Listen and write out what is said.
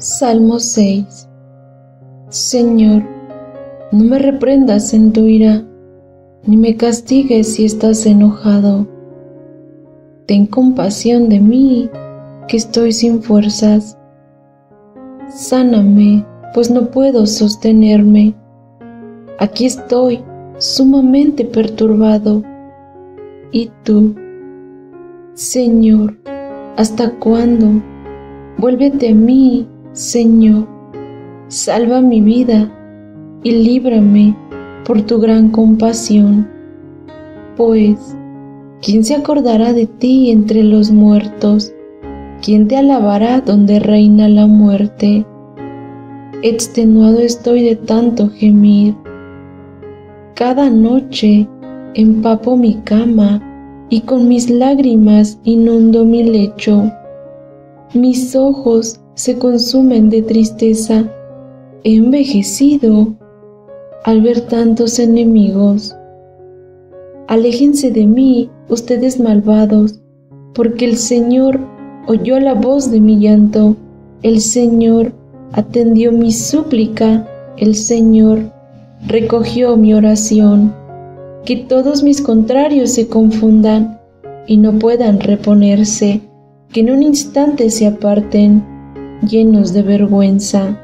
Salmo 6. Señor, no me reprendas en tu ira, ni me castigues si estás enojado. Ten compasión de mí, que estoy sin fuerzas. Sáname, pues no puedo sostenerme. Aquí estoy, sumamente perturbado. ¿Y tú? Señor, ¿hasta cuándo? Vuélvete a mí, Señor. Salva mi vida y líbrame por tu gran compasión. Pues, ¿quién se acordará de ti entre los muertos? ¿Quién te alabará donde reina la muerte? Extenuado estoy de tanto gemir. Cada noche empapo mi cama y con mis lágrimas inundo mi lecho. Mis ojos se consumen de tristeza. He envejecido al ver tantos enemigos. Aléjense de mí, ustedes malvados, porque el Señor oyó la voz de mi llanto. El Señor atendió mi súplica. El Señor recogió mi oración. Que todos mis contrarios se confundan y no puedan reponerse, que en un instante se aparten, llenos de vergüenza.